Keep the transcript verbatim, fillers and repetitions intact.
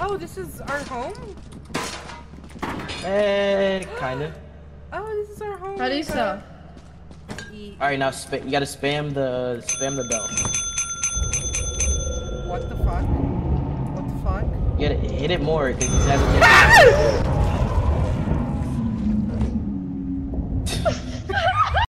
Oh, this is our home? Eh, kinda. Oh, this is our home. How do you sell? Alright, now sp you gotta spam the spam the bell. What the fuck? What the fuck? You gotta hit it more because he's having